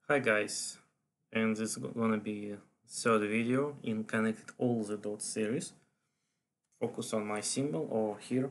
Hi guys, and this is gonna be a third video in Connected All the Dots series. Focus on my symbol or here.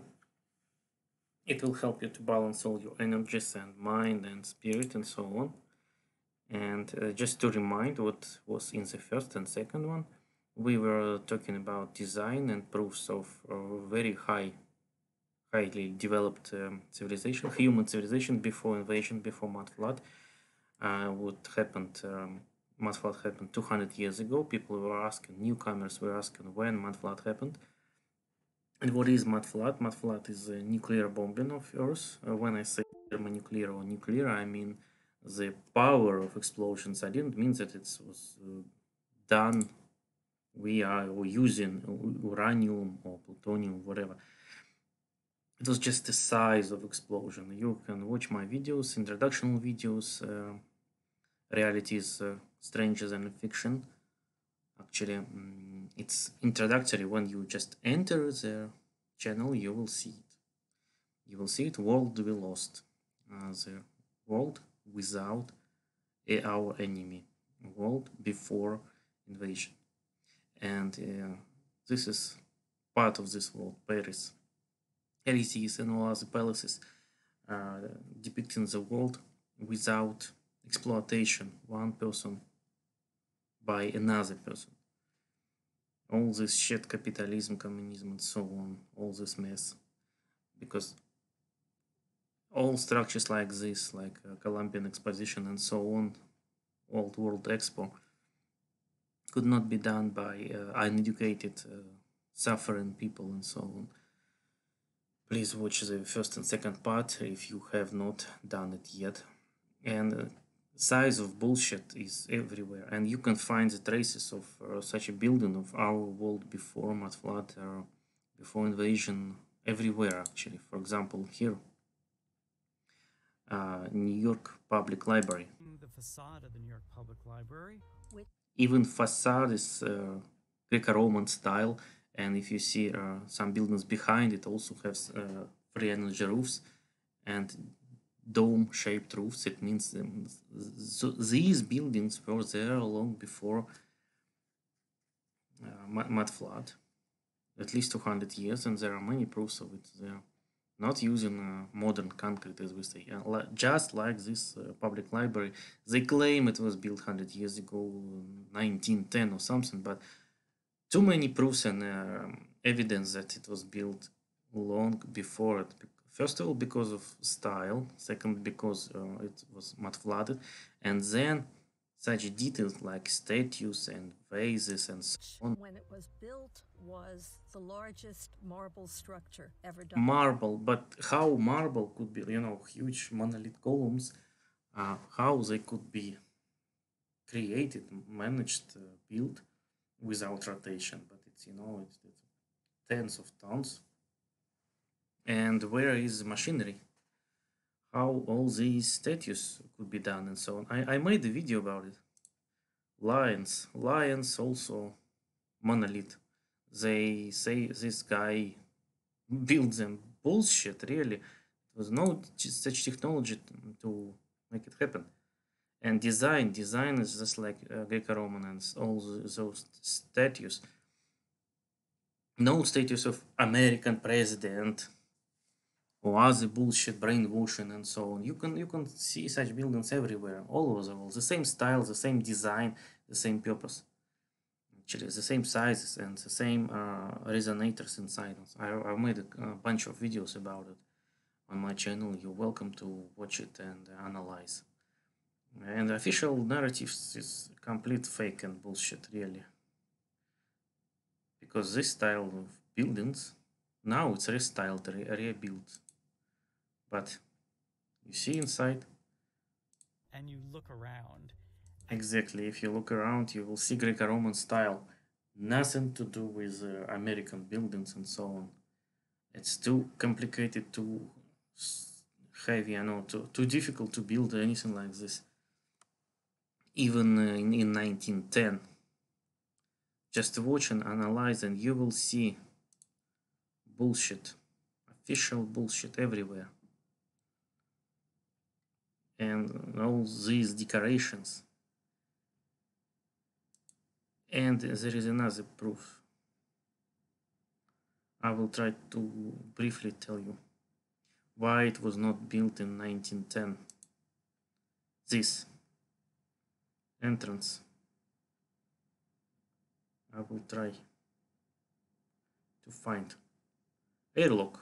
It will help you to balance all your energies and mind and spirit and so on. And just to remind what was in the first and second one, we were talking about design and proofs of very highly developed civilization, human civilization before invasion, before mud flood. What happened? Mud flood happened 200 years ago. People were asking, newcomers were asking when mud flood happened. And what is mud flood? Mud flood is a nuclear bombing of Earth. When I say thermonuclear or nuclear, I mean the power of explosions. I didn't mean that it was done via or using uranium or plutonium, whatever. It was just the size of explosion. You can watch my videos, introductional videos. Reality is stranger than fiction. Actually, it's introductory. When you just enter the channel, you will see it. You will see it. World we lost. The world without our enemy. World before invasion. And this is part of this world. Paris, Elysees, and all other palaces depicting the world without exploitation. One person by another person. All this shit, capitalism, communism, and so on, all this mess. Because all structures like this, like Columbian Exposition and so on, Old World Expo, could not be done by uneducated, suffering people and so on. Please watch the first and second part if you have not done it yet. And size of bullshit is everywhere, and you can find the traces of such a building of our world before mud flood or before invasion everywhere. Actually, for example, here, New York Public Library. The facade of the New York Public Library. Even facade is Greco-Roman style, and if you see some buildings behind, it also has free energy roofs and dome-shaped roofs. It means these buildings were there long before mud flood, at least 200 years, and there are many proofs of it. They are not using modern concrete, as we say. Just like this public library, they claim it was built 100 years ago, 1910 or something, but too many proofs and evidence that it was built long before it. First of all, because of style. Second, because it was mud flooded, and then such details like statues and vases and so on. When it was built, was the largest marble structure ever done. Marble, but how marble could be, huge monolith columns, how they could be created, managed, built without rotation, but it's tens of tons. And where is machinery? How all these statues could be done and so on. I made a video about it. Lions also monolith. They say this guy built them. Bullshit, really. There was no such technology to make it happen. And design is just like Greco-Roman and all those statues. No statues of American president or other bullshit, brainwashing and so on. You can see such buildings everywhere, all over the world. The same style, the same design, the same purpose. Actually, the same sizes and the same resonators inside. I made a bunch of videos about it on my channel. You're welcome to watch it and analyze. And the official narratives is complete fake and bullshit, really. Because this style of buildings, now it's restyled, rebuilt. But you see inside. And you look around. Exactly, if you look around, you will see Greco-Roman style. Nothing to do with American buildings and so on. It's too complicated, too heavy, I know, too difficult to build anything like this. Even in 1910. Just watch and analyze, and you will see bullshit, official bullshit everywhere. and all these decorations. And there is another proof. I will try to briefly tell you why it was not built in 1910. This entrance, I will try to find airlock.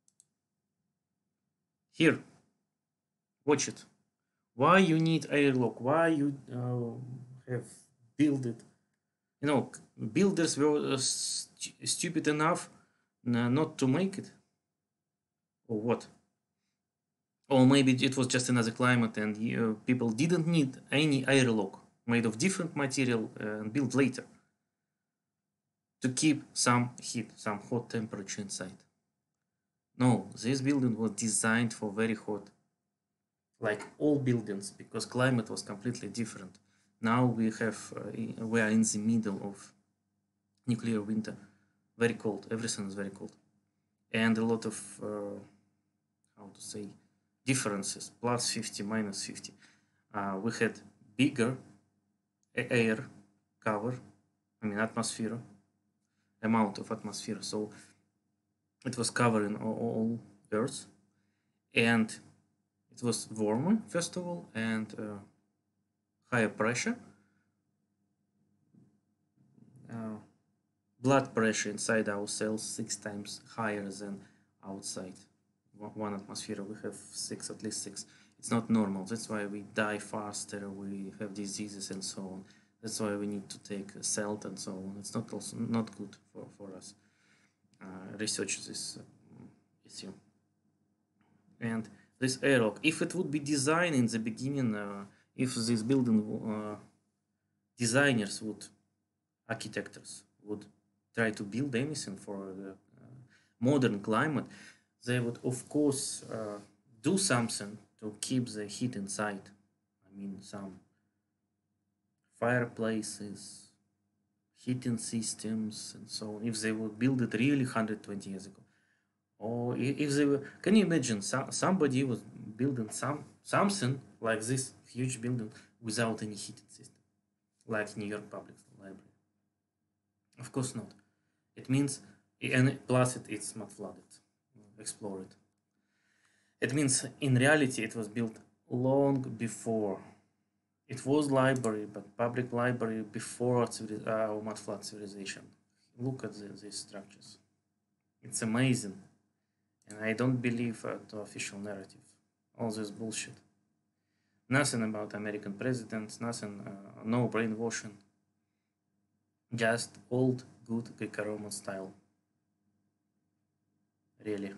Here, watch it. Why you need airlock? Why you have built it? You know, builders were stupid enough not to make it, or what? Or maybe it was just another climate and people didn't need any airlock made of different material and built later to keep some heat, some hot temperature inside. No, this building was designed for very hot, like all buildings, because climate was completely different. Now we are in the middle of nuclear winter, very cold. Everything is very cold, and a lot of how to say differences, plus 50, minus 50. We had bigger air cover, I mean atmosphere, amount of atmosphere, so it was covering all Earth, and it was warmer first of all, and higher pressure. Blood pressure inside our cells 6 times higher than outside. One atmosphere we have 6, at least 6. It's not normal. That's why we die faster, we have diseases and so on. That's why we need to take salt and so on. It's not good for us. Research this issue. And this airlock, if it would be designed in the beginning, if this building designers architects would try to build anything for the modern climate, they would of course do something to keep the heat inside. I mean, some fireplaces, heating systems, and so on. If they would build it really 120 years ago, or if they were, can you imagine somebody was building something like this huge building without any heating system, like New York Public Library? Of course not. It means, and plus it's not flooded. Explore it. It means in reality it was built long before. It was library, but public library before mud flood civilization. Look at these structures. It's amazing, and I don't believe the official narrative. All this bullshit. Nothing about American presidents. Nothing. No brainwashing. Just old, good Greco-Roman style. Really.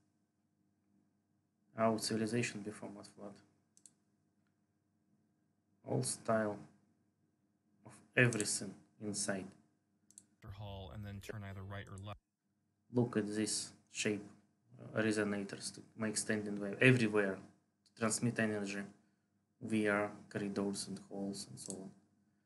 Our civilization before mud flood. All style of everything inside. Hall and then turn either right or left. Look at this shape, resonators to make standing wave everywhere, to transmit energy via corridors and halls and so on.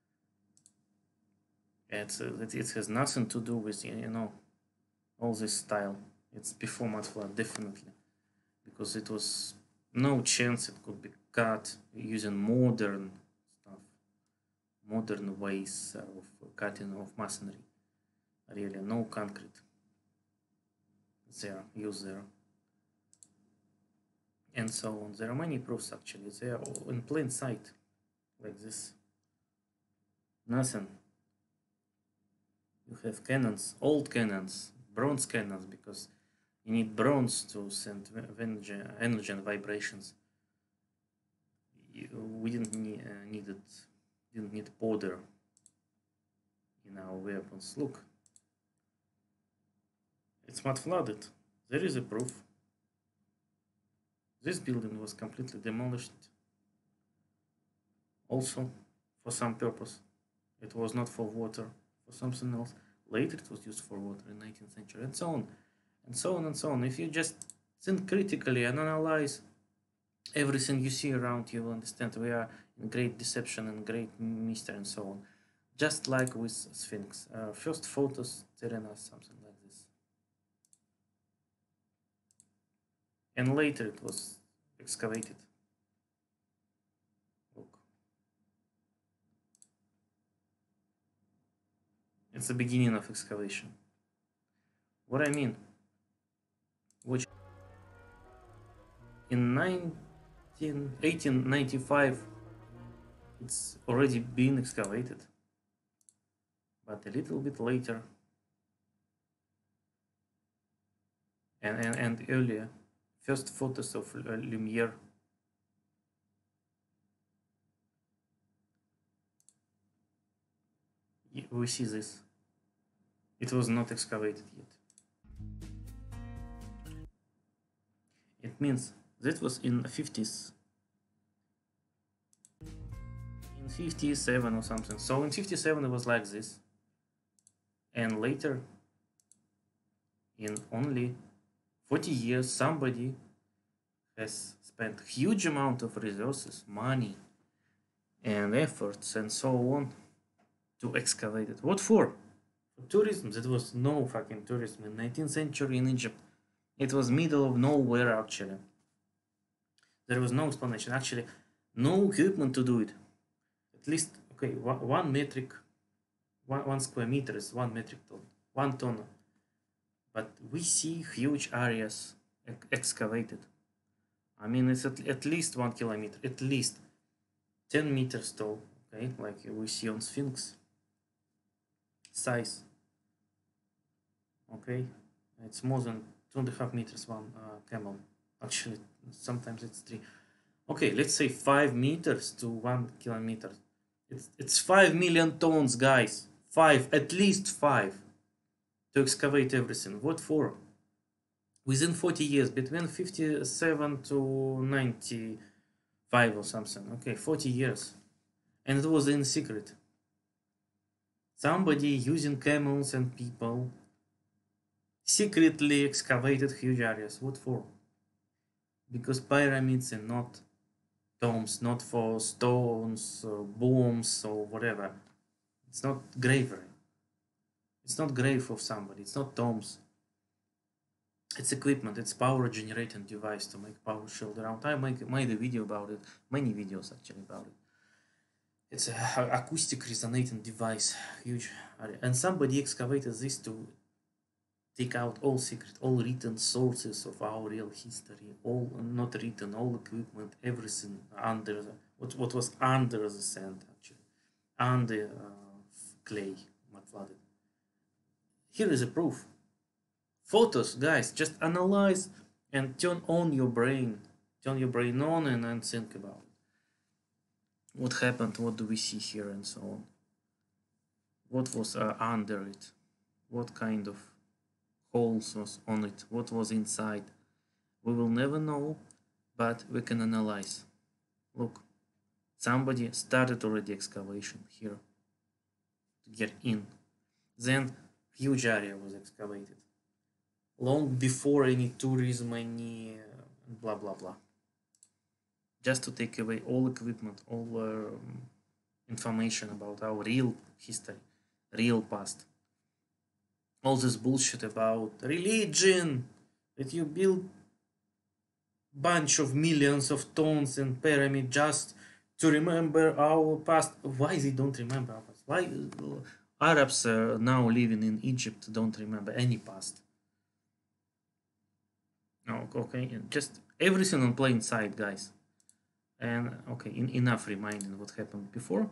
It has nothing to do with, all this style. It's before mud flood, definitely, because it was no chance it could be cut using modern stuff, modern ways of cutting of masonry. Really, no concrete there, used there, and so on. There are many proofs actually. They are in plain sight, like this. Nothing. You have cannons, old cannons, bronze cannons, because you need bronze to send energy and vibrations. We didn't need powder in our weapons. Look, it's mud flooded. There is a proof. This building was completely demolished. Also, for some purpose. It was not for water, for something else. Later it was used for water in 19th century, and so on, and so on, and so on. If you just think critically and analyze everything you see around, you will understand we are in great deception and great mystery and so on. Just like with Sphinx. First photos telling us something like this. And later it was excavated. It's the beginning of excavation. What I mean, which in 1895 it's already been excavated, but a little bit later and earlier, first photos of Lumiere. We see this. It was not excavated yet. It means that was in 50s. In 57 or something. So in 57 it was like this. And later, in only 40 years, somebody has spent huge amount of resources, money, and efforts and so on to excavate it. What for? For tourism. There was no fucking tourism in 19th century in Egypt. It was middle of nowhere actually. There was no explanation. Actually, no equipment to do it. At least, okay, one square meter is 1 metric ton, 1 ton. But we see huge areas excavated. I mean, it's at least 1 kilometer, at least 10 meters tall, okay, like we see on Sphinx size. Okay, it's more than 2.5 meters, one camel. Actually, sometimes it's 3. Okay, let's say 5 meters to 1 kilometer. It's 5 million tons, guys. 5, at least 5, to excavate everything. What for? Within 40 years, between 57 to 95 or something. Okay, 40 years. And it was in secret. Somebody using camels and people secretly excavated huge areas. What for? Because pyramids are not tombs, not for stones, or bombs, or whatever. It's not gravery. It's not grave of somebody. It's not tombs. It's equipment. It's power generating device to make power shield around. I made a video about it. Many videos actually about it. It's an acoustic resonating device. Huge area. And somebody excavated this to take out all secret, all written sources of our real history, all not written, all equipment, everything under the, what was under the sand actually, under clay, mud flooded. Here is a proof. Photos, guys, just analyze and turn your brain on and think about it. What happened? What do we see here and so on? What was under it? What kind of holes was on it? What was inside? We will never know, but we can analyze. Look, somebody started already excavation here to get in. Then huge area was excavated long before any tourism, any blah blah blah. Just to take away all equipment, all information about our real history, real past. All this bullshit about religion, that you build bunch of millions of tons in pyramid just to remember our past. Why they don't remember our past? Why Arabs now living in Egypt don't remember any past? Oh, okay, just everything on plain sight, guys. And okay, enough reminding what happened before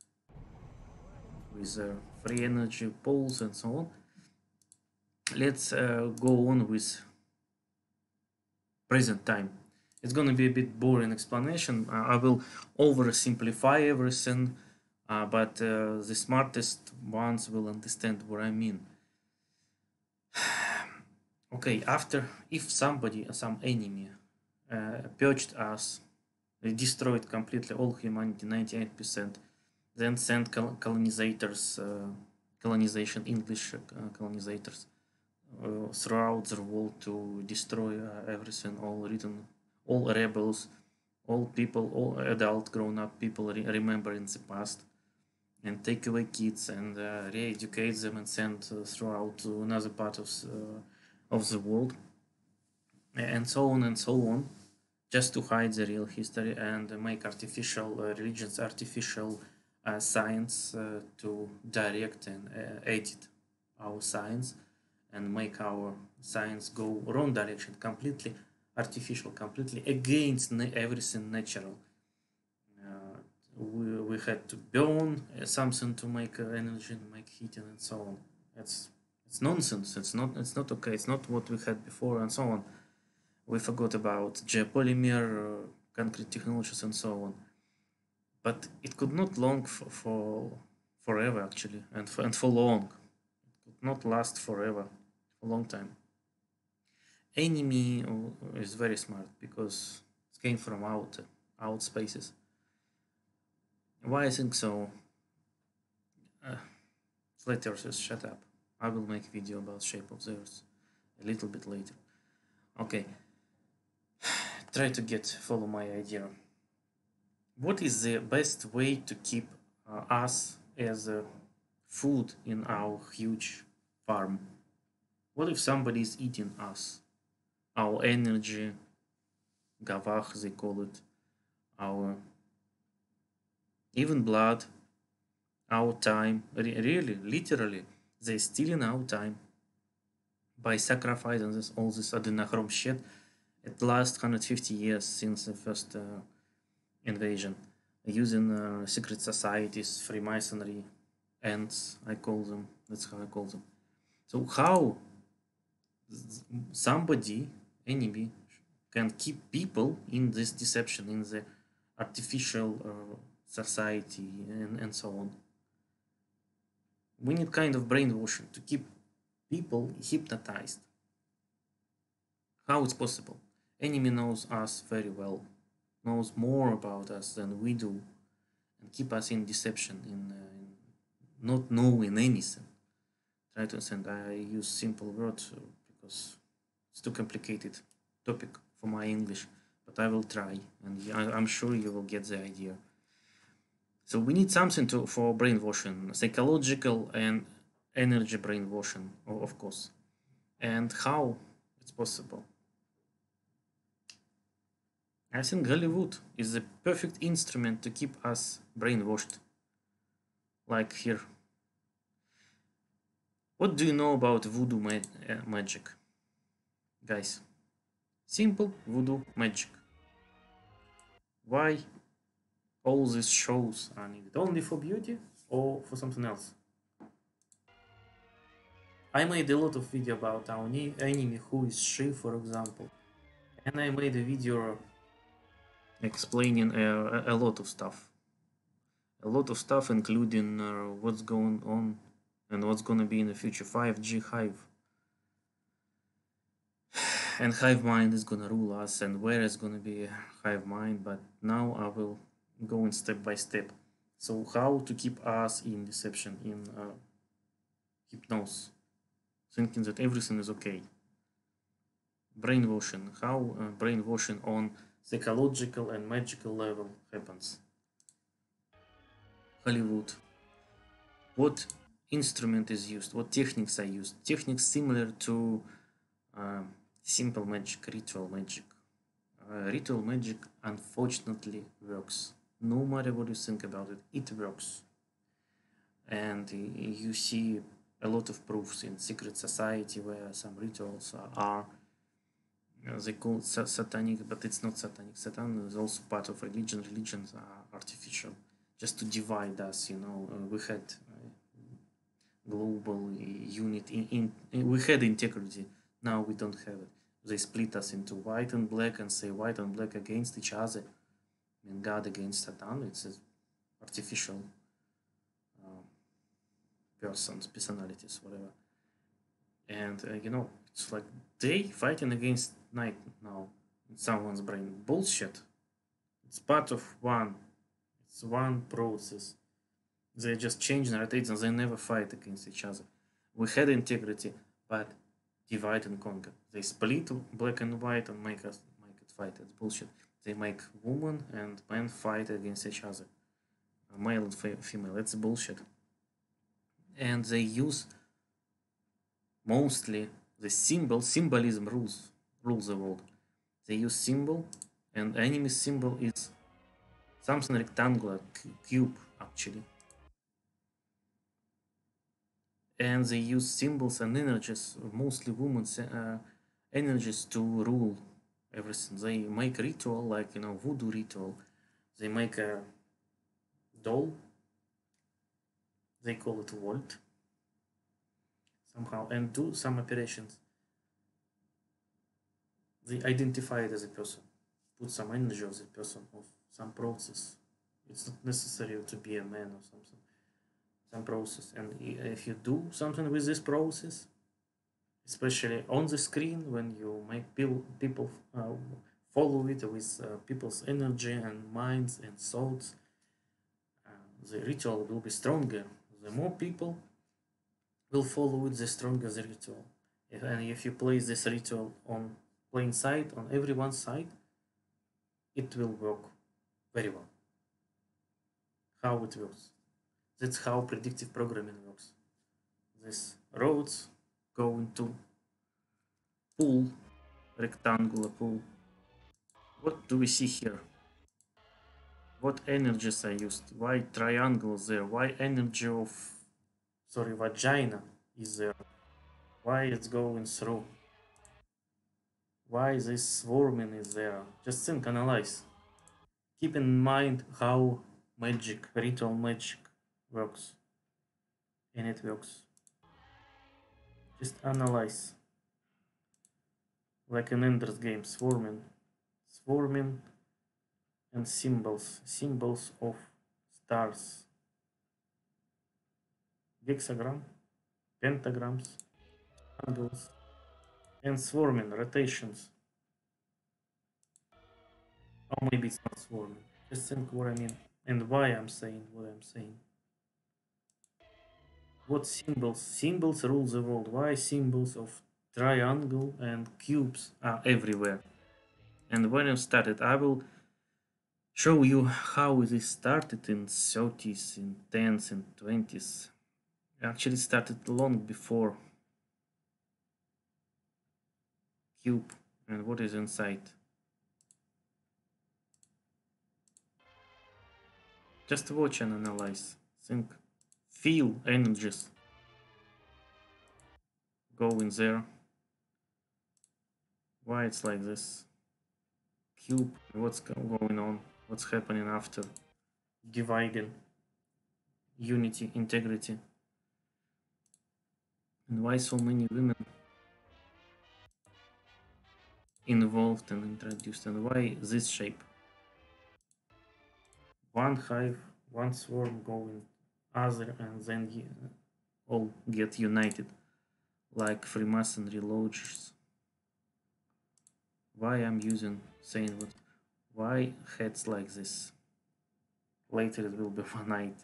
with free energy poles and so on. Let's go on with present time. It's going to be a bit boring explanation. I will oversimplify everything, but the smartest ones will understand what I mean. Okay, after, if somebody, some enemy purged us, they destroyed completely all humanity, 98%, then sent colonizators, colonization, English colonizators throughout the world to destroy everything, all rebels, all people, all adult grown-up people remembering the past, and take away kids and re-educate them and send throughout to another part of the world, and so on, just to hide the real history and make artificial religions, artificial science to direct and edit our science and make our science go wrong direction, completely artificial, completely against everything natural. We had to burn something to make energy, make heating, and so on. It's nonsense. It's not okay. It's not what we had before, and so on. We forgot about geopolymer, concrete technologies, and so on. But it could not long for forever actually, and for long. It could not last forever, for a long time. Enemy is very smart because it came from out spaces. Why I think so? Slater says, shut up. I will make video about shape of the Earth a little bit later. Okay. Try to follow my idea. What is the best way to keep us as food in our huge farm? What if somebody is eating us? Our energy, gavach they call it, our even blood, our time, really, literally, they're stealing our time by sacrificing all this adrenochrome shit. It lasts 150 years since the first invasion, using secret societies, Freemasonry, ants, I call them. That's how I call them. So how somebody, enemy, can keep people in this deception, in the artificial society, and so on? We need kind of brainwashing to keep people hypnotized. How it's possible? Enemy knows us very well, knows more about us than we do, and keep us in deception, in not knowing anything. Try to understand. I use simple words because it's too complicated topic for my English, but I will try, and I'm sure you will get the idea. So we need something for brainwashing, psychological and energy brainwashing, of course. And how it's possible? I think Hollywood is the perfect instrument to keep us brainwashed. Like here. What do you know about voodoo magic? Guys, simple voodoo magic. Why all these shows are needed? Only for beauty or for something else? I made a lot of video about our enemy who is She, for example. And I made a video explaining a lot of stuff. A lot of stuff including what's going on and what's gonna be in the future. 5G Hive. And Hive Mind is gonna rule us, and where is gonna be Hive Mind, but now I will go in step by step. So how to keep us in deception, in hypnosis, thinking that everything is okay. Brainwashing, how brainwashing on psychological and magical level happens. Hollywood. What instrument is used? What techniques are used? Techniques similar to simple magic, ritual magic. Ritual magic unfortunately works. No matter what you think about it, it works. And you see a lot of proofs in secret society where some rituals are they call it satanic, but it's not satanic. Satan is also part of religion. Religions are artificial, just to divide us. We had global unit. We had integrity. Now we don't have it. They split us into white and black and say white and black against each other. I mean, God against Satan. It's artificial persons, personalities, whatever. And it's like day fighting against night now in someone's brain. Bullshit. It's part of one. It's one process. They just change narratives and they never fight against each other. We had integrity, but divide and conquer. They split black and white and make it fight. It's bullshit. They make woman and man fight against each other. Male and female. It's bullshit. And they use mostly the symbolism rules the world. They use symbol, and enemy symbol is something rectangular, cube actually, and they use symbols and energies, mostly women's energies, to rule everything. They make ritual, like voodoo ritual. They make a doll. They call it Volt somehow, and do some operations. They identify it as a person, put some energy of the person, of some process. It's not necessary to be a man or something. Some process, and if you do something with this process, especially on the screen, when you make people follow it with people's energy and minds and thoughts, the ritual will be stronger. The more people will follow it, the stronger the ritual. And if you place this ritual on plain sight, on everyone's side, it will work very well. How it works. That's how predictive programming works. These roads go into pool, rectangular pool. What do we see here? What energies are used? Why triangles there? Why energy of, vagina is there? Why it's going through? Why this swarming is there? Just think, analyze. Keep in mind how magic, ritual magic works. And it works. Just analyze. Like an Ender's Game, swarming. Swarming and symbols. Symbols of stars. Hexagram, pentagrams, angles, and swarming, rotations. Or maybe it's not swarming. Just think what I mean and why I'm saying what I'm saying. What symbols? Symbols rule the world. Why symbols of triangle and cubes are everywhere? And when I started, I will show you how this started in 30s, in 10s, and 20s. Actually started long before cube and what is inside. Just watch and analyze. Think, feel energies go in there. Why it's like this? Cube, what's going on? What's happening after dividing? Unity, integrity. And why so many women involved and introduced? And why this shape? One hive, one swarm going other, and then all get united like Freemasonry lodges. Why I'm saying what? Why heads like this? Later it will be one night.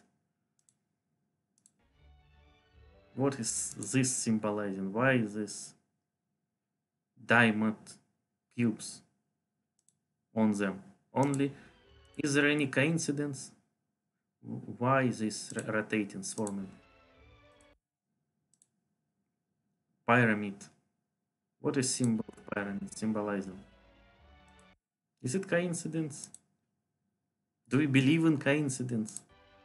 What is this symbolizing? Why is this diamond cubes on them? Only, is there any coincidence? Why is this rotating, swarming? Pyramid. What is symbol of pyramid symbolizing? Is it coincidence? Do we believe in coincidence?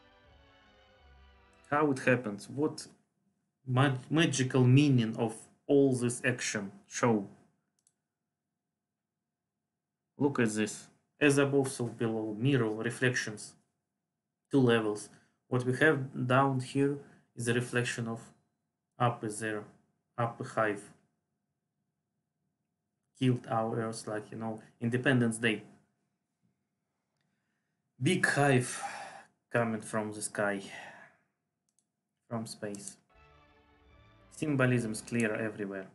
How it happens? What magical meaning of all this action show? Look at this. As above, so below. Mirror, reflections. Two levels. What we have down here is a reflection of up is there. Up hive. Killed our Earth, like, Independence Day. Big hive coming from the sky, from space. Symbolism is clear everywhere.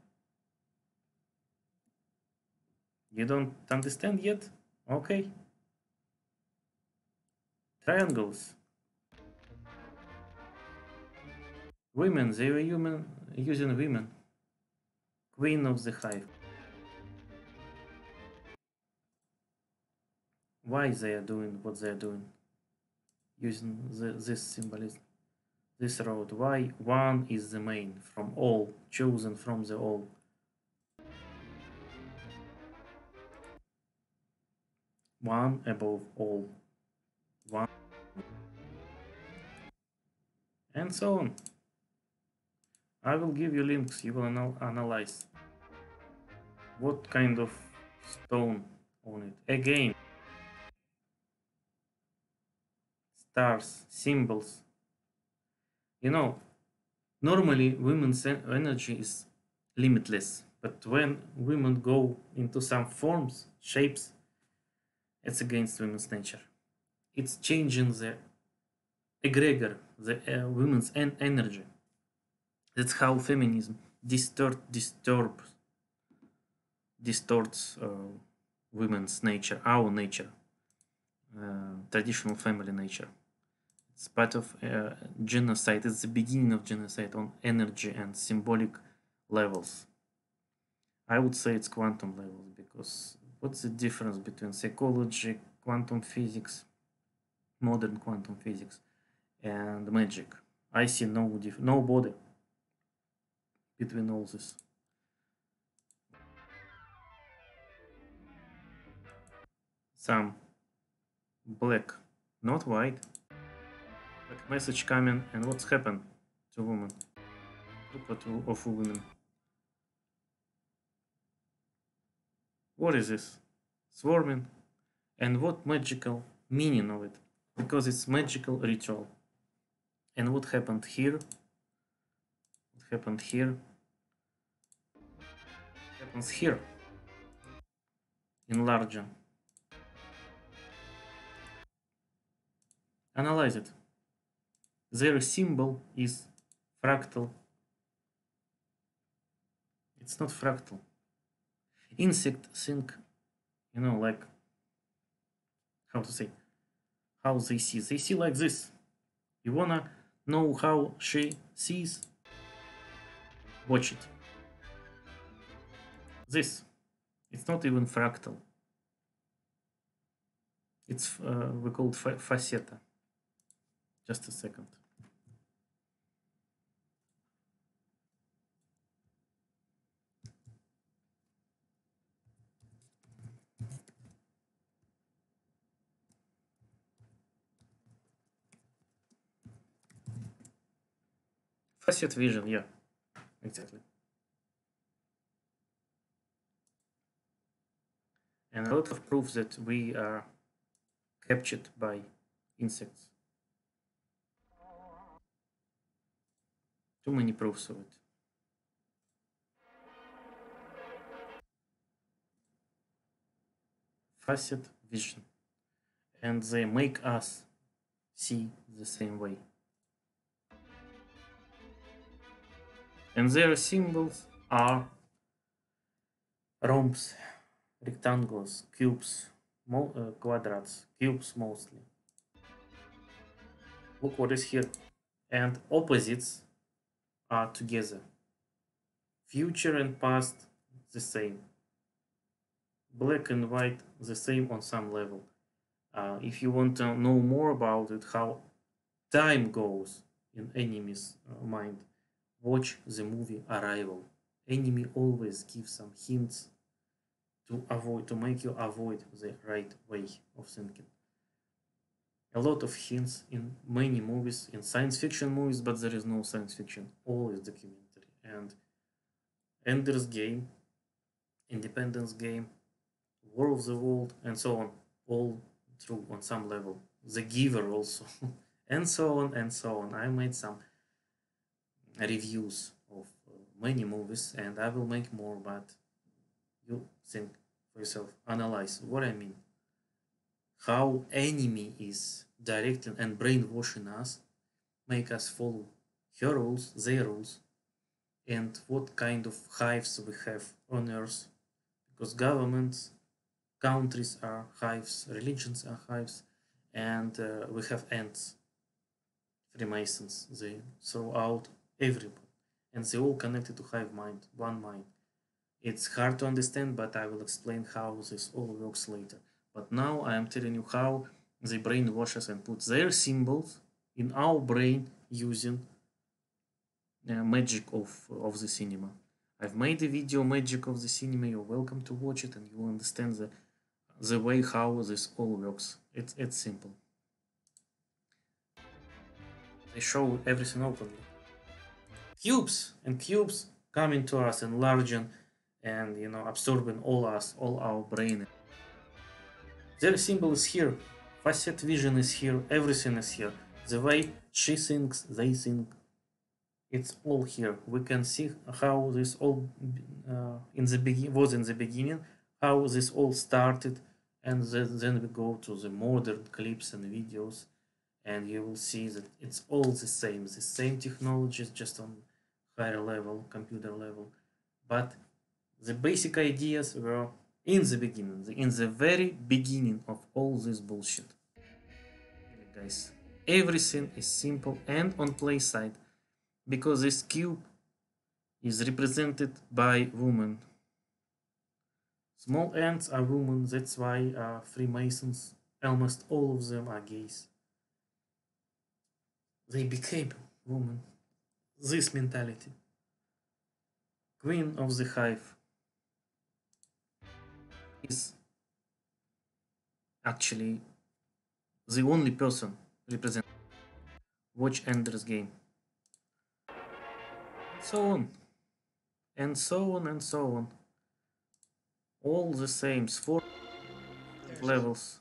You don't understand yet? Okay. Triangles. Women, they were using women. Queen of the hive. Why they are doing what they are doing? Using this symbolism. This road. Why one is the main from all, chosen from the all? One above all. One. And so on. I will give you links, you will analyze what kind of stone on it. Again, stars, symbols. You know, normally women's energy is limitless, but when women go into some forms, shapes, it's against women's nature. It's changing the egregor, the women's energy. That's how feminism distorts women's nature, our nature, traditional family nature. It's part of genocide. It's the beginning of genocide on energy and symbolic levels. I would say it's quantum levels, because what's the difference between psychology, quantum physics, modern quantum physics, and magic? I see no border between all this. Some black, not white. Black message coming, and what's happened to women? Group of women. What is this? Swarming. And what magical meaning of it? Because it's magical ritual. And what happened here? What happened here? What happens here? Enlarging. Analyze it. Their symbol is fractal. It's not fractal. Insect think, like, how to say, how they see. They see like this. You wanna know how she sees? Watch it. This. It's not even fractal. It's we call it faceta. Just a second. Facet vision, yeah, exactly. And a lot of proofs that we are captured by insects. Too many proofs of it. Facet vision. And they make us see the same way. And their symbols are rhombs, rectangles, cubes, quadrats, cubes mostly. Look what is here. And opposites are together. Future and past the same. Black and white the same on some level. If you want to know more about it, how time goes in enemy's mind, watch the movie Arrival. Enemy always gives some hints to make you avoid the right way of thinking. A lot of hints in many movies, in science fiction movies, but there is no science fiction. All is documentary. And Ender's Game, Independence Game, War of the World, and so on, all true on some level. The Giver also, and so on and so on. I made some reviews of many movies, and I will make more, but you think for yourself, analyze what I mean. How enemy is directing and brainwashing us, make us follow her rules, their rules, and what kind of hives we have on earth, because governments, countries are hives, religions are hives, and we have ants, Freemasons. They throw out everyone, and they all connected to hive mind, one mind. It's hard to understand, but I will explain how this all works later. But now I am telling you how they brainwash us and put their symbols in our brain using magic of the cinema. I've made a video, Magic of the Cinema. You're welcome to watch it, and you will understand the way how this all works. It's simple. They show everything openly. cubes, and cubes coming to us, enlarging and absorbing all our brain. Their symbol is here, facet vision is here, everything is here. The way she thinks, they think, it's all here. We can see how this all was in the beginning, how this all started, and then we go to the modern clips and videos, and you will see that it's all the same technologies, just on higher level, computer level. But the basic ideas were in the beginning, in the very beginning of all this bullshit. Guys, everything is simple and on play side, because this cube is represented by women. Small ants are women, that's why Freemasons, almost all of them are gays. They became women. This mentality. Queen of the Hive is actually the only person represented. Watch Ender's Game. So on. And so on and so on. All the same, 4 levels.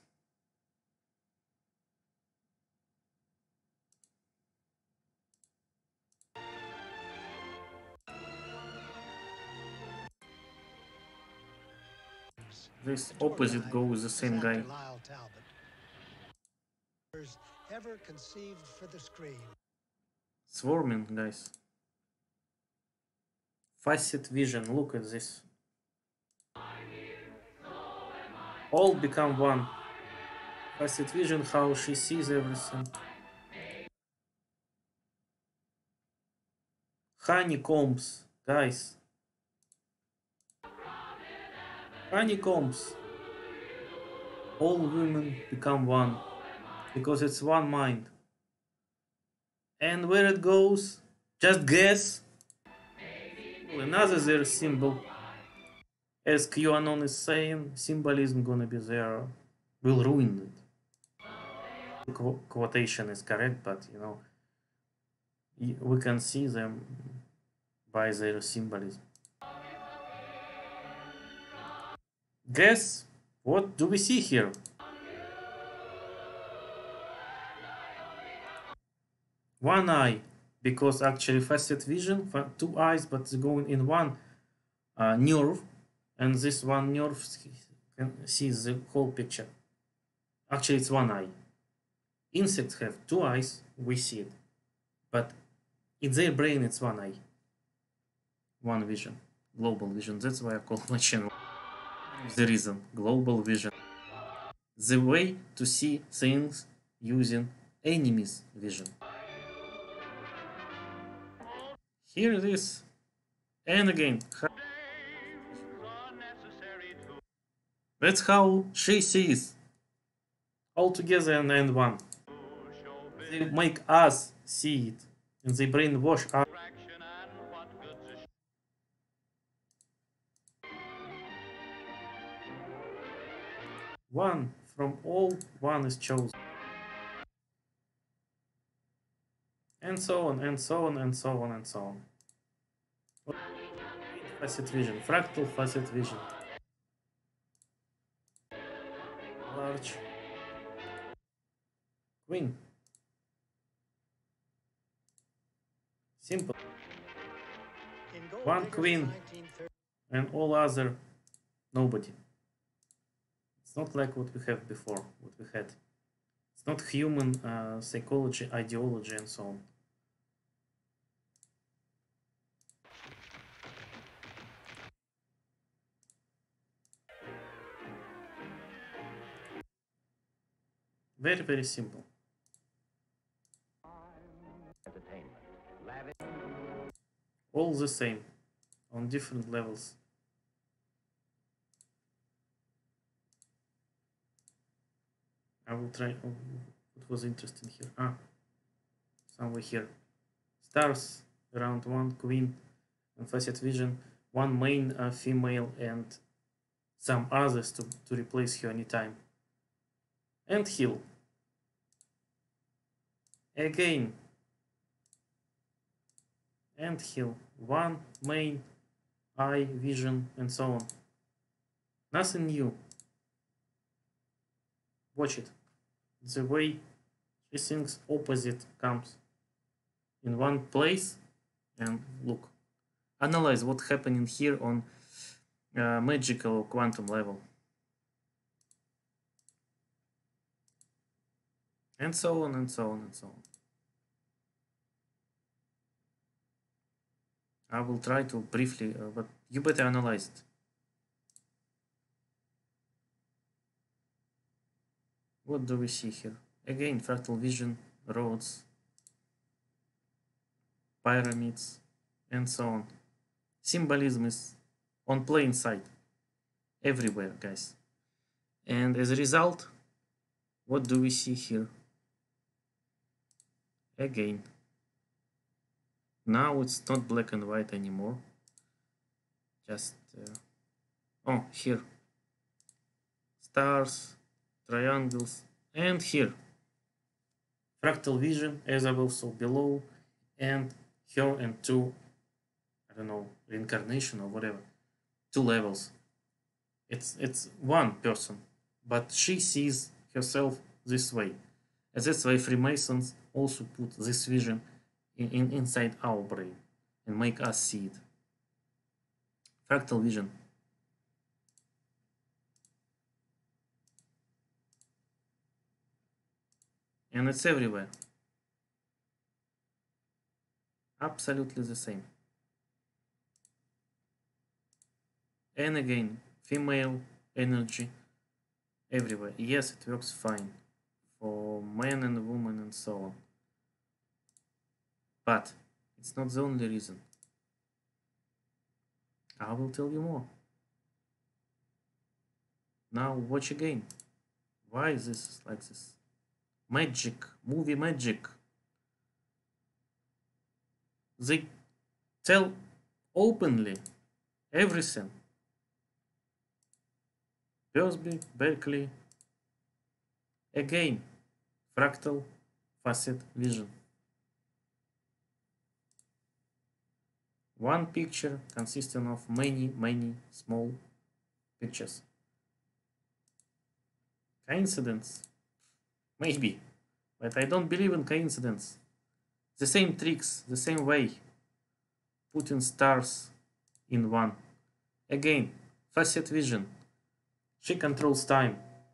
This opposite goes the same guy. Ever conceived for the screen. Swarming, guys. Facet vision, look at this. All become one. Facet vision, how she sees everything. Honeycombs, guys. Honeycombs. All women become one, because it's one mind. And where it goes, just guess. Another their symbol. As QAnon is saying, symbolism gonna be there. Will ruin it. Quotation is correct, but we can see them by their symbolism. Guess what do we see here? One eye, because actually facet vision, 2 eyes, but it's going in one nerve, and this one nerve sees the whole picture. Actually, it's one eye. Insects have 2 eyes, we see it, but in their brain it's one eye. One vision, global vision. That's why I call my channel. The reason, global vision. The way to see things using enemies' vision. Here it is. And again. That's how she sees. All together and one. They make us see it. And they brainwash us. One from all, one is chosen. And so on, and so on, and so on, and so on. Facet vision, fractal facet vision. Large. Queen. Simple. One queen and all other nobody. It's not like what we have before, what we had. It's not human psychology, ideology, and so on. Very, very simple. All the same, on different levels. I will try. Oh, what was interesting here? Somewhere here. Stars around one, queen, and facet vision, one main female, and some others to replace her anytime. And heal. Again. ant hill, one main eye vision, and so on. Nothing new. Watch it. The way these things opposite comes in one place, and look. Analyze what's happening here on magical quantum level. And so on and so on and so on. I will try to briefly, but you better analyze it. What do we see here? Again, fractal vision, rods, pyramids, and so on. Symbolism is on plain sight, everywhere, guys. And as a result, what do we see here? Again, now it's not black and white anymore. Just, oh, here. Stars, triangles, and here. Fractal vision as above, so below, and her and two, I don't know, reincarnation or whatever, two levels. It's one person, but she sees herself this way. And that's why Freemasons also put this vision inside our brain and make us see it. Fractal vision. And it's everywhere. Absolutely the same. And again, female energy everywhere. Yes, it works fine for men and women and so on. But it's not the only reason. I will tell you more. Now watch again. Why is this like this? Magic, movie magic. They tell openly everything. Busby, Berkeley. Again, fractal facet vision. One picture consisting of many small pictures. Coincidence? Maybe, but I don't believe in coincidence. The same tricks, the same way. Putting stars in one. Again, facet vision. She controls time.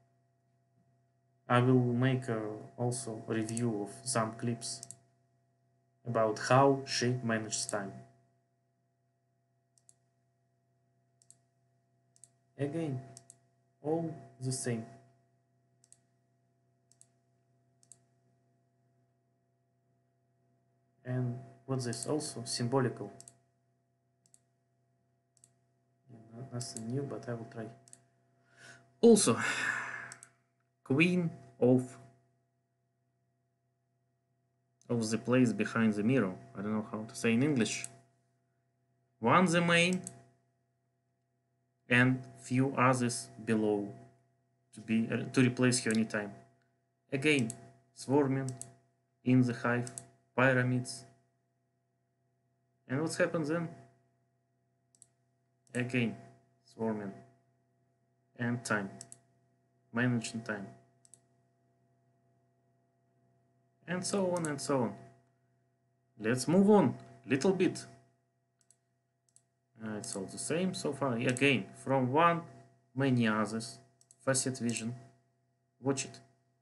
I will make also a review of some clips about how she manages time. Again, all the same. And what's this? Also symbolical. Nothing new, but I will try. Also, Queen of the place behind the mirror. I don't know how to say in English. One the main and few others below to replace her anytime. Again, swarming in the hive, pyramids. And what happens then? Again, swarming and time, managing time, and so on and so on. Let's move on little bit. It's all the same so far. Again, from one, many others. Facet vision. Watch it.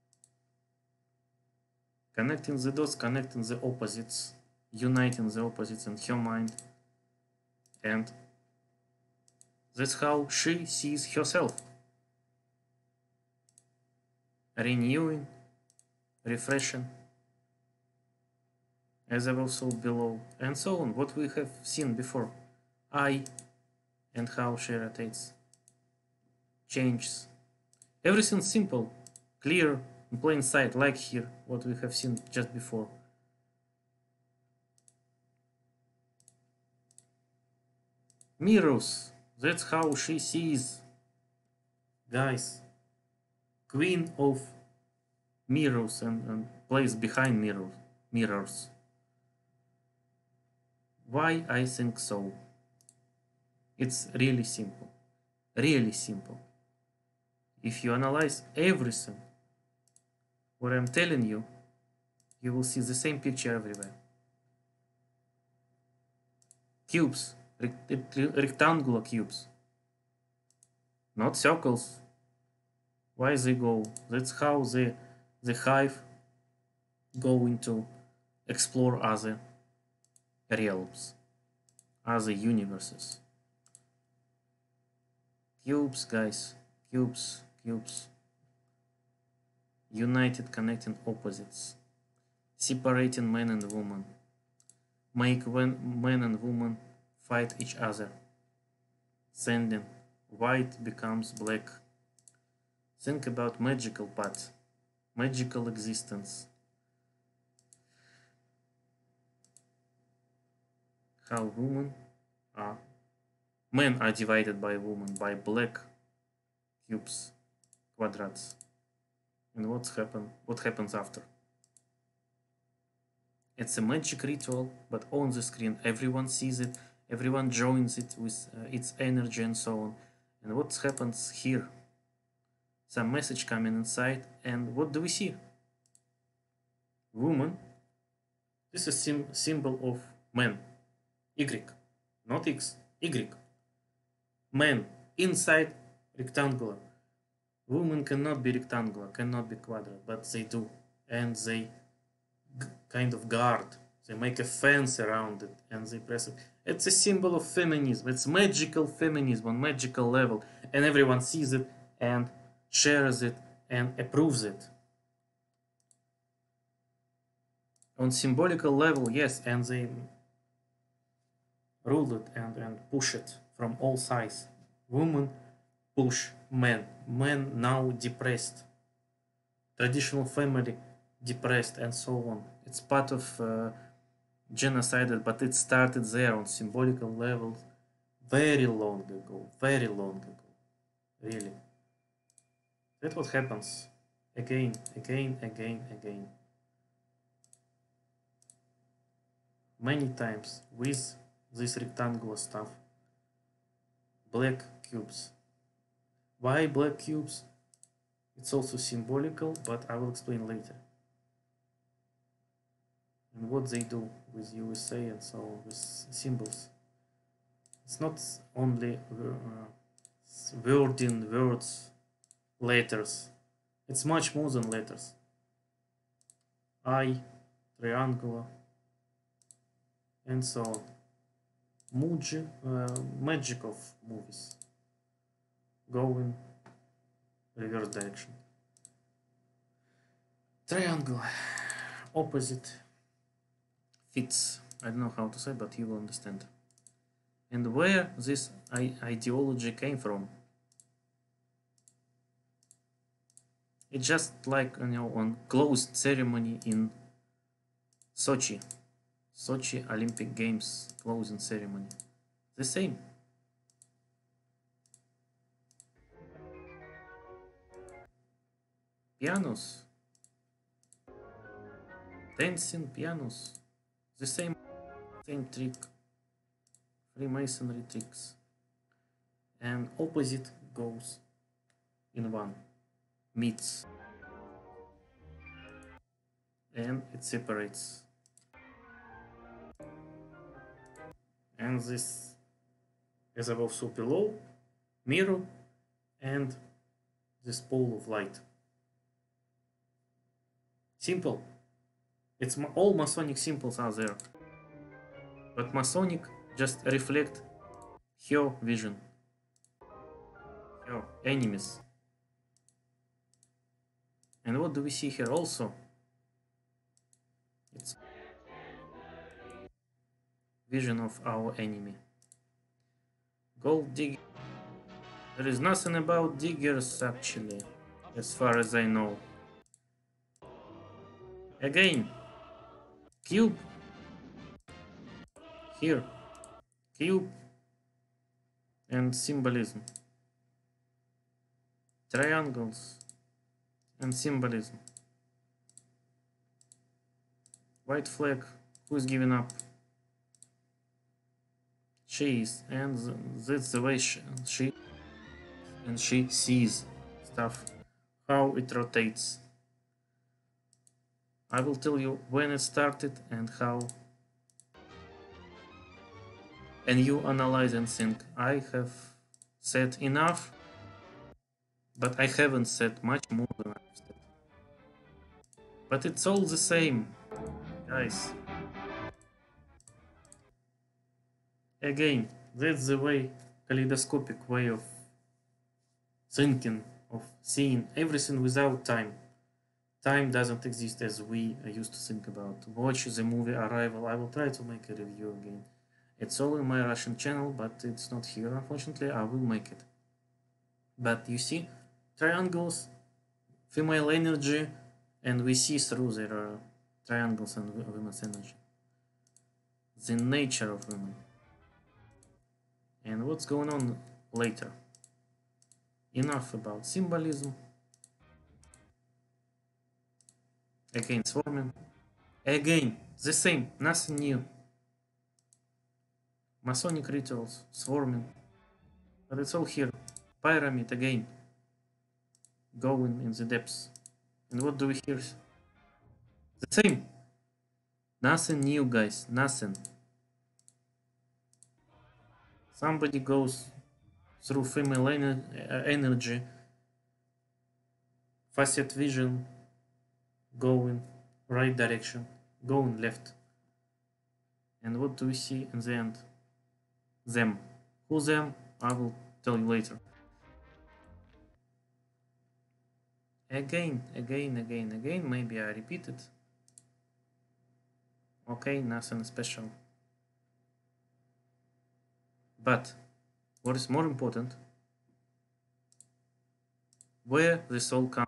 Connecting the dots, connecting the opposites, uniting the opposites in her mind. And that's how she sees herself. Renewing, refreshing, as above, so below, and so on. What we have seen before. Eye and how she rotates, changes. Everything simple, clear, in plain sight, like here, what we have seen just before. Mirrors, that's how she sees. Guys, Queen of mirrors and place behind mirrors. Why I think so? It's really simple. Really simple. If you analyze everything, what I'm telling you, you will see the same picture everywhere. Cubes, rectangular cubes, not circles. Why they go? That's how the hive go into explore other realms, other universes. Cubes, guys, cubes, cubes. United, connecting opposites, separating man and woman, make when man and woman fight each other, sending white becomes black. Think about magical path, magical existence. How men are divided by women by black cubes, quadrats. And what happens after? It's a magic ritual, but on the screen everyone sees it, everyone joins it with its energy and so on. And what happens here? Some message coming inside, and what do we see? Woman. This is symbol of man. Y, not X, Y. Man inside rectangular. Women cannot be rectangular, cannot be quadrant, but they do, and they kind of guard. They make a fence around it, and they press it. It's a symbol of feminism. It's magical feminism on magical level, and everyone sees it and shares it and approves it. On symbolical level, yes, and they rule it and push it from all sides. Women push men. Men now depressed. Traditional family depressed and so on. It's part of genocide, but it started there on symbolical level very long ago. Very long ago. Really. That's what happens. Again, again, again, again. Many times with this rectangular stuff. Black cubes. Why black cubes? It's also symbolical, but I will explain later. And what they do with USA and so on, with symbols. It's not only wording, words, letters. It's much more than letters. I, triangular, and so on. Magic of movies. Go in reverse direction. Triangle, opposite, fits. I don't know how to say, but you will understand. And where this ideology came from? It's just like, you know, on closed ceremony in Sochi Olympic Games closing ceremony. The same. Pianos. Dancing pianos. The same trick. Freemasonry tricks. And opposite goes in one. Meets. And it separates. And this is above, so below, mirror, and this pole of light. Simple. It's all Masonic symbols are there. But Masonic just reflect her vision, her enemies. And what do we see here also? It's vision of our enemy. Gold digger. There is nothing about diggers actually, as far as I know. Again, cube. Here, cube and symbolism. Triangles and symbolism. White flag. Who's giving up? she is, and that's the way she sees stuff, how it rotates. I will tell you when it started and how, and you analyze and think. I have said enough, but I haven't said much more than I've said. But it's all the same, guys. Again, that's the way, kaleidoscopic way of thinking, of seeing everything without time. Time doesn't exist as we used to think about. Watch the movie Arrival. I will try to make a review again. It's all in my Russian channel, but it's not here, unfortunately. I will make it. But you see, triangles, female energy, and we see through their triangles and women's energy. The nature of women. And what's going on later. Enough about symbolism. Again, swarming. Again, the same, nothing new. Masonic rituals, swarming. But it's all here. Pyramid again. Going in the depths. And what do we hear? The same. Nothing new, guys. Nothing. Somebody goes through female energy. Facet vision. Going right direction. Going left. And what do we see in the end? Them. Who them? I will tell you later. Again. Maybe I repeat it. Okay, nothing special. But what is more important, where this all comes.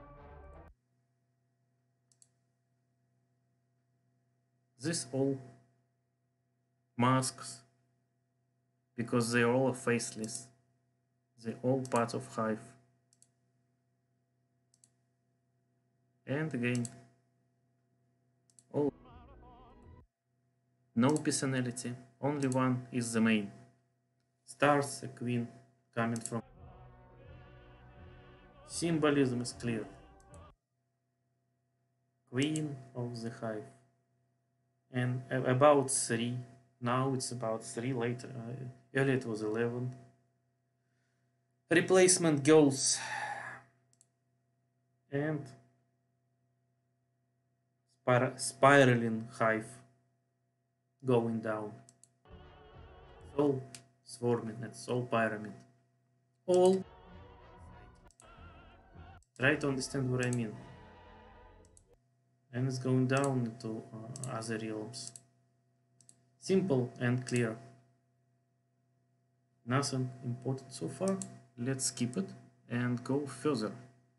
This all masks, because they are all faceless. They're all part of Hive. And again, all no personality, only one is the main. Stars, a queen coming from. Symbolism is clear. Queen of the Hive. And about 3. Now it's about 3 later. Earlier it was 11. Replacement girls. And spiraling Hive going down. All swarming, it's all pyramid. All. Try to understand what I mean. And it's going down into other realms. Simple and clear. Nothing important so far. Let's skip it and go further.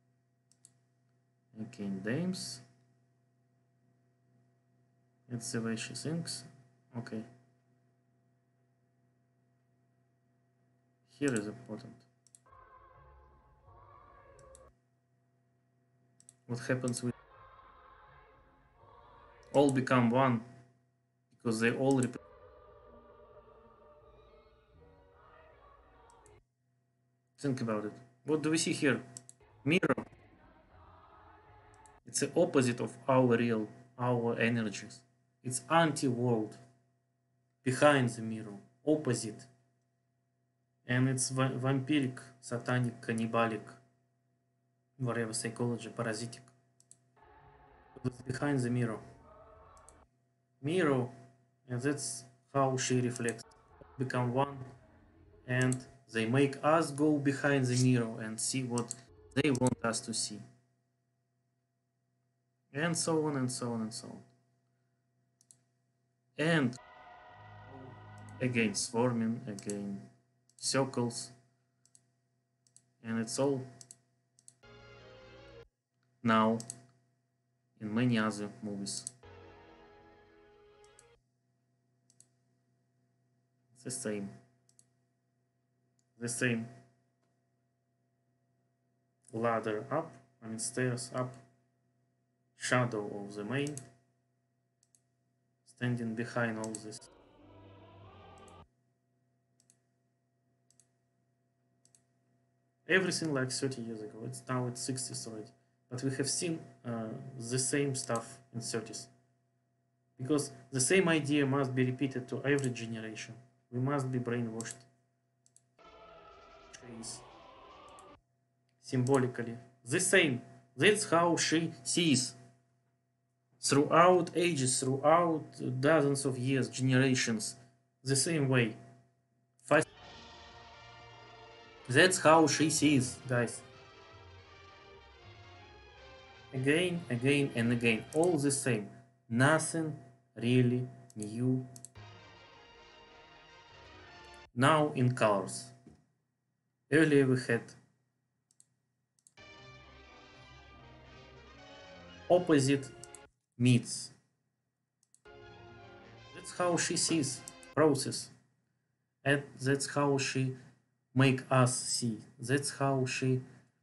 Okay, dames. It's the way she thinks. Okay. Here is important. What happens with all become one because they all think about it. What do we see here? Mirror. It's the opposite of our real, our energies. It's anti-world. Behind the mirror. Opposite. And it's vampiric, satanic, cannibalic, whatever, psychology, parasitic. It's behind the mirror. Mirror, and that's how she reflects. Become one, and they make us go behind the mirror and see what they want us to see. And so on and so on and so on. And again swarming, again circles, and it's all now in many other movies. It's the same. The same ladder up, I mean stairs up, shadow of the main, standing behind all this. Everything like 30 years ago. It's 60s already. But we have seen the same stuff in 30s. Because the same idea must be repeated to every generation. We must be brainwashed. Symbolically. The same. That's how she sees. Throughout ages, throughout dozens of years, generations. The same way. That's how she sees, guys. Again, again, and again. All the same. Nothing really new. Now in colors. Earlier we had opposite meets. That's how she sees process. And that's how she make us see. That's how she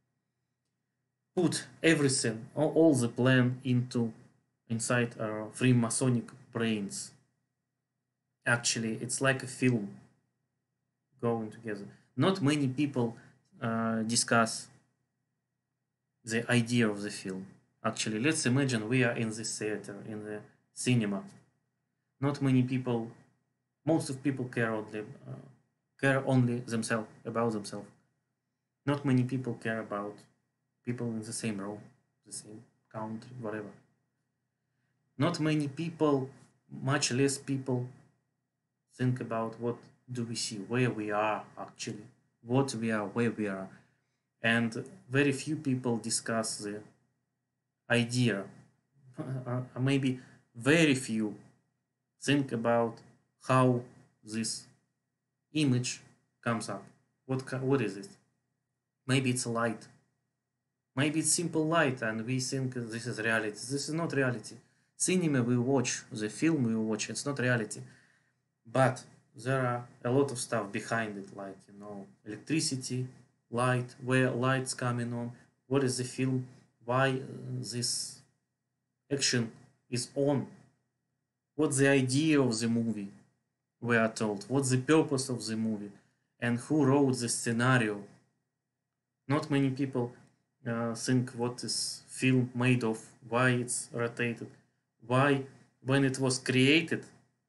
put everything, all the plan inside our Freemasonic brains. Actually, it's like a film going together. Not many people discuss the idea of the film. Actually, let's imagine we are in this theater, in the cinema. Not many people, most of people care only themselves, about themselves. Not many people care about people in the same row, the same country, whatever. Not many people, much less people, think about what do we see, where we are actually, what we are, where we are. And very few people discuss the idea. Maybe very few think about how this image comes up. What is it? Maybe it's a light. Maybe it's simple light and we think this is reality. This is not reality. Cinema we watch, the film we watch, it's not reality. But there are a lot of stuff behind it, like, you know, electricity, light, where light's coming on, what is the film, why this action is on, what's the idea of the movie, we are told, what's the purpose of the movie, and who wrote the scenario. Not many people think what is film made of, why it's rotated, why when it was created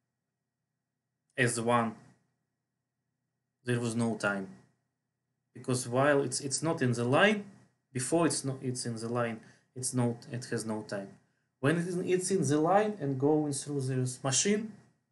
as one there was no time, because while it's not in the line, before it's in the line, it has no time. When it's in the line and going through this machine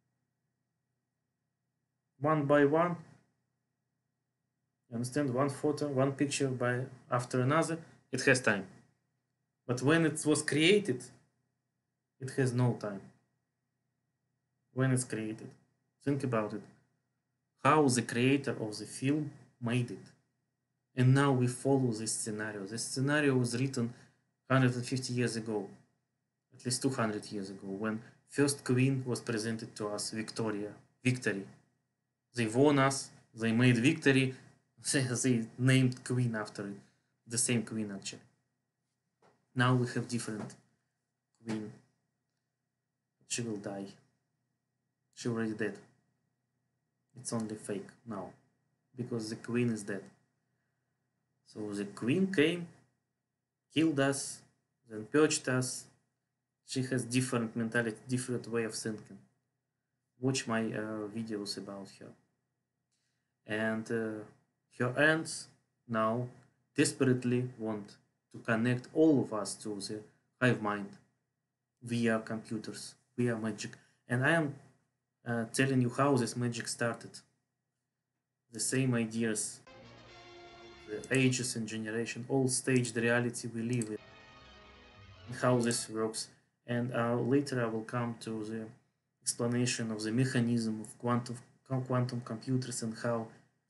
one by one, you understand, one photo, one picture by after another, it has time. But when it was created, it has no time. When it's created, think about it, how the creator of the film made it. And now we follow this scenario. This scenario was written 150 years ago, at least 200 years ago, when first queen was presented to us, Victory. They won us, they made victory, they named queen after it, the same queen actually. Now we have different queen. She will die. She already dead. It's only fake now, because the queen is dead. So the queen came, killed us, then purged us. She has different mentality, different way of thinking. Watch my videos about her. And her ants now desperately want to connect all of us to the hive mind via computers, via magic. And I am telling you how this magic started. The same ideas, the ages and generation, all staged reality we live in, and how this works. And later I will come to the explanation of the mechanism of quantum computers and how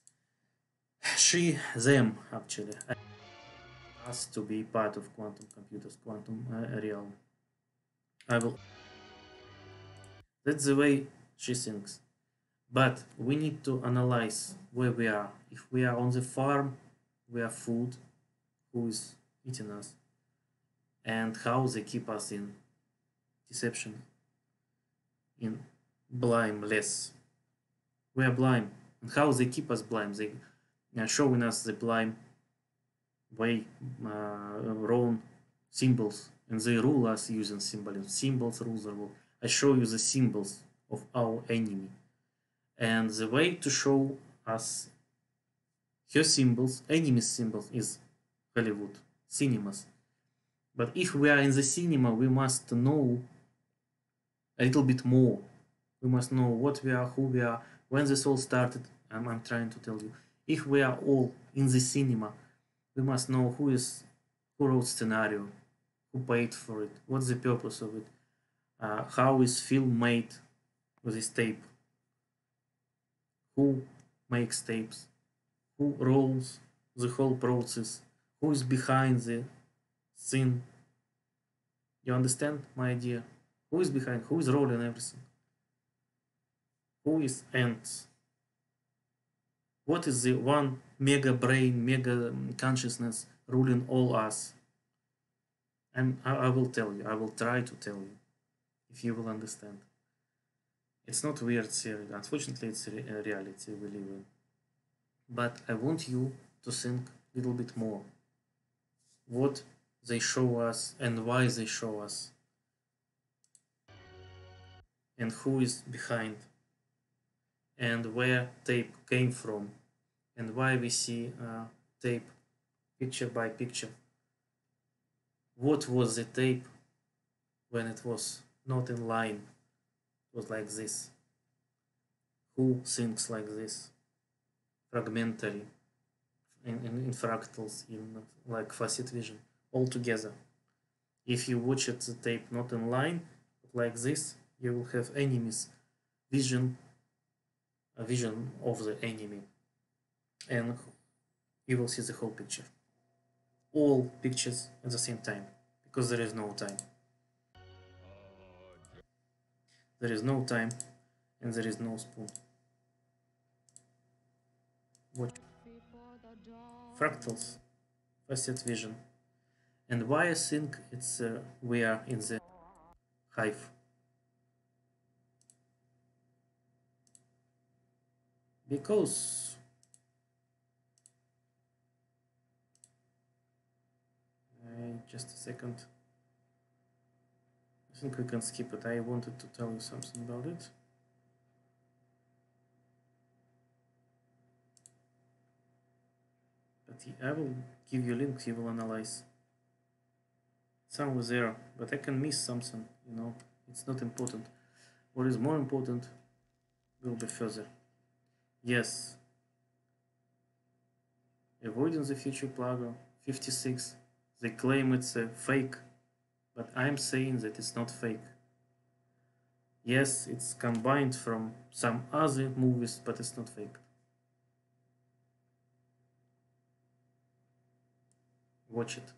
them actually us to be part of quantum computers, quantum realm. I will. That's the way she thinks. But we need to analyze where we are. If we are on the farm, we are food, who is eating us, and how they keep us in deception, in blameless. We are blind, and how they keep us blind. They are showing us the blind way wrong symbols, and they rule us using symbolism. Symbols rule the world. I show you the symbols of our enemy, and the way to show us her symbols, enemy symbols, is Hollywood, cinemas. But if we are in the cinema, we must know a little bit more. We must know what we are, who we are, when this all started. I'm trying to tell you. If we are all in the cinema, we must know who wrote scenario, who paid for it, what's the purpose of it, how is film made with this tape, who makes tapes, who rolls the whole process, who is behind the scene. You understand my idea? Who is behind, who is rolling everything? Who is ends? What is the one mega brain, mega consciousness ruling all us? And I will tell you, I will try to tell you, if you will understand. It's not weird theory, unfortunately it's a reality we live in. But I want you to think a little bit more. What they show us and why they show us. And who is behind. And where tape came from. And why we see tape picture by picture. What was the tape when it was not in line? It was like this. Who thinks like this? Fragmentary, in fractals, in like facet vision, all together. If you watch it, the tape not in line, but like this, you will have enemy's vision, a vision of the enemy, and you will see the whole picture. All pictures at the same time, because there is no time. There is no time, and there is no spoon. Watch. Fractals, facet vision. And why I think it's we are in the hive. Because just a second. I think we can skip it. I wanted to tell you something about it. But I will give you links, you will analyze. Some was there, but I can miss something, you know. It's not important. What is more important will be further. Yes. Avoiding the future plugger 56. They claim it's a fake, but I'm saying that it's not fake. Yes, it's combined from some other movies, but it's not fake. Watch it.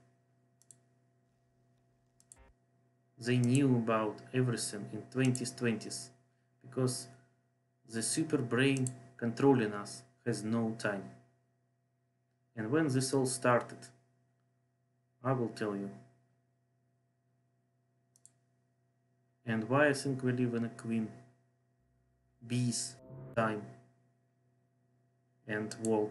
They knew about everything in 2020s because the super brain controlling us has no time. And when this all started, I will tell you. And why I think we live in a queen bee's time and world.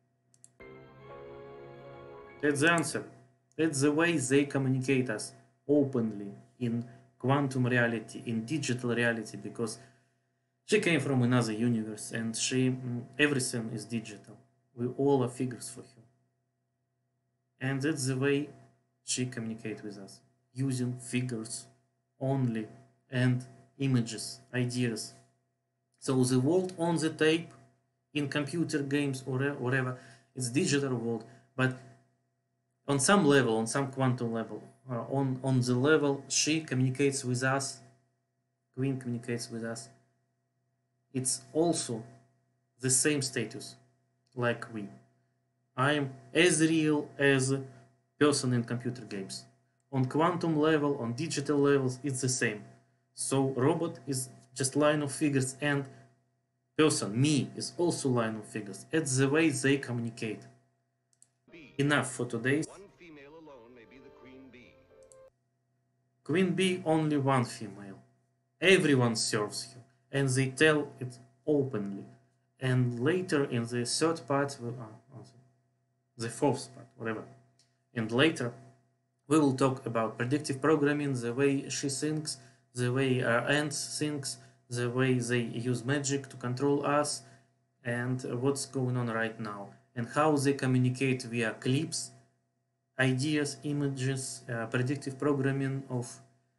That's the answer. That's the way they communicate us openly in quantum reality, in digital reality, because she came from another universe and everything is digital. We all are figures for her. And that's the way she communicates with us, using figures only and images, ideas. So the world on the tape, in computer games or whatever, it's digital world, but on some level, on some quantum level, on the level she communicates with us, Queen communicates with us, it's also the same status like we. I am as real as a person in computer games. On quantum level, on digital levels, it's the same. So robot is just line of figures and person, me, is also line of figures. It's the way they communicate. Enough for today. One female alone may be the queen bee. Queen bee, only one female. Everyone serves her, and they tell it openly. And later in the third part, the fourth part, whatever, And later, we will talk about predictive programming, the way she thinks, the way our ants thinks, the way they use magic to control us, and what's going on right now, and how they communicate via clips, ideas, images, predictive programming of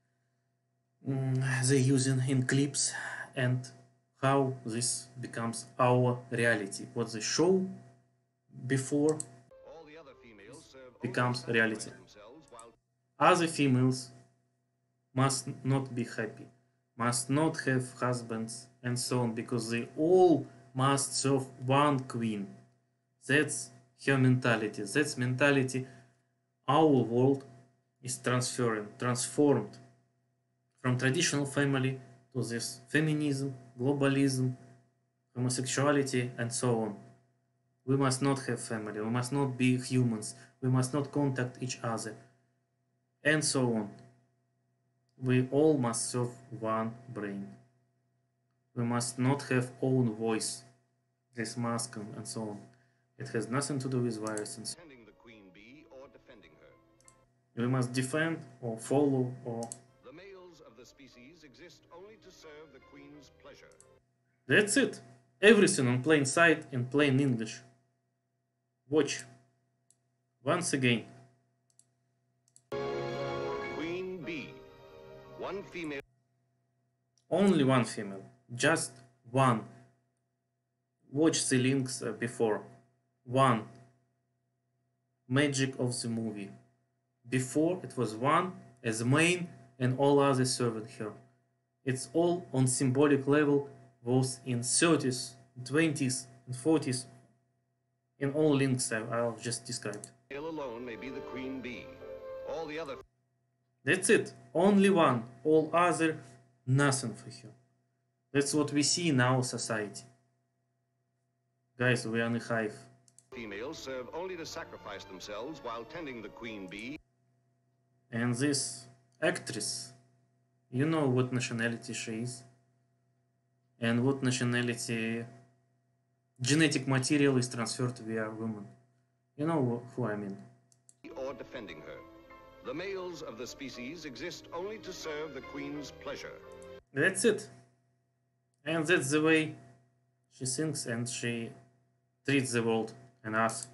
they using in clips, and how this becomes our reality. What they show before All the other females serve becomes only to reality. satisfy themselves while Other females must not be happy, must not have husbands, and so on, because they all must serve one queen. That's her mentality. That's mentality our world is transformed from traditional family to this feminism, globalism, homosexuality, and so on. We must not have family, we must not be humans, we must not contact each other, and so on. We all must serve one brain. We must not have own voice, this masculine, and so on. It has nothing to do with violence and so on. tending the queen bee or defending her. We must defend or follow or... The males of the species exist only to serve the queen's pleasure. That's it. Everything on plain sight in plain English. Watch. Once again. Queen bee. One female. Only one female. Just one. Watch the links before. One. Magic of the movie. Before it was one as main and all others serving her. It's all on symbolic level, both in 30s, 20s, and 40s, in all links I've just described. Male alone may be the queen bee. All the other That's it. Only one. All other, nothing for her. That's what we see in our society. Guys, we are in a hive. females serve only to sacrifice themselves while tending the queen bee. And this actress, you know what nationality she is? And what nationality genetic material is transferred via women. You know who I mean. Or defending her. The males of the species exist only to serve the queen's pleasure. That's it. And that's the way she thinks and she treats the world and us.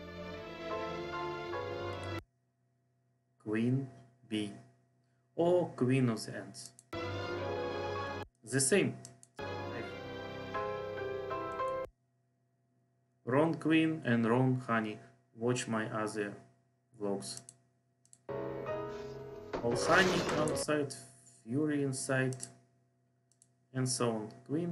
Queen bee. Or Queen of the Ants. The same. Wrong queen and wrong honey. Watch my other vlogs. All honey outside, fury inside, and so on. Queen.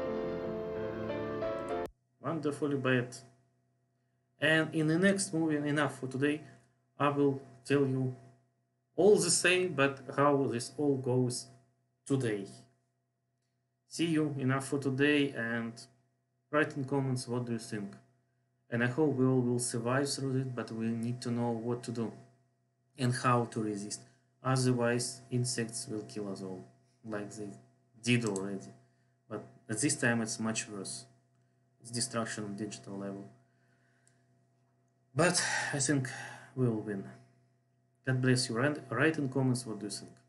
Wonderfully bad. And in the next movie, enough for today, I will tell you all the same, but how this all goes today. See you, enough for today, and write in comments what do you think. And I hope we all will survive through it, but we need to know what to do and how to resist. Otherwise, insects will kill us all, like they did already. But at this time, it's much worse. It's destruction on digital level. But I think we will win. God bless you. Write in comments what do you think.